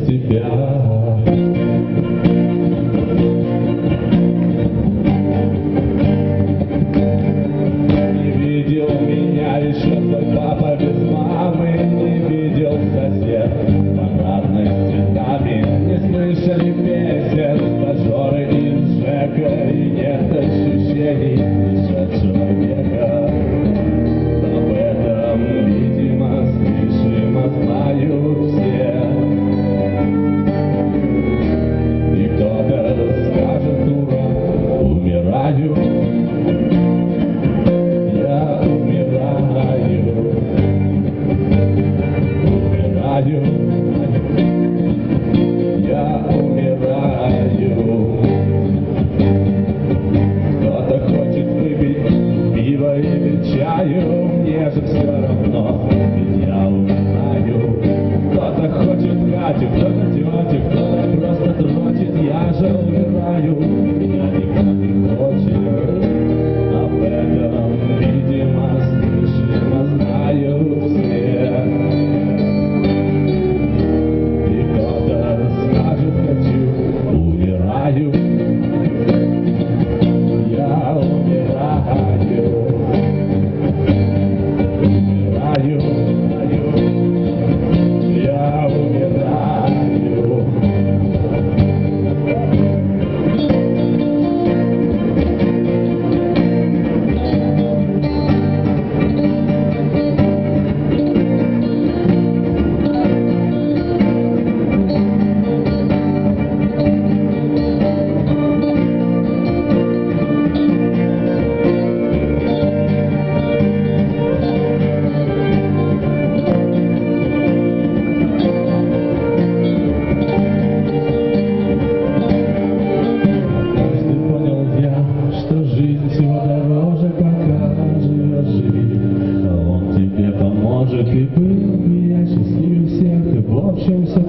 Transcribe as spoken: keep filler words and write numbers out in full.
тебя. Не видел меня еще твой папа без мамы, не видел сосед парадной цветами, не слышали песен стажеры из ЖЭКа, и нет ощущений пришедшего века. Об этом, видимо, слышимо знают все. И кто-то скажет: дура, умираю. Я умираю. Умираю. Я умираю. Кто-то хочет выпить пиво или чаю, мне же все равно, ведь я умираю. Кто-то хочет Катю, кто-то тетю, кто-то просто дрочит, я же умираю. Меня никто не хочет. Об этом, видимо, слышимо знают все. И кто-то скажет: хочу, умираю. Я умираю. Умираю. Я умираю. Ты был, я счастливее всех, ты в общем все